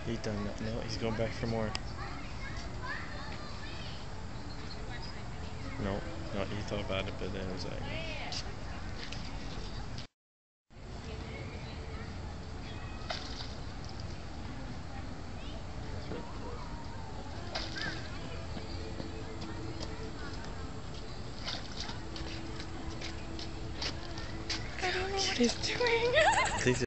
He done that. No, he's going back for more. No, no, he thought about it, but then it was like. I don't know what he's doing.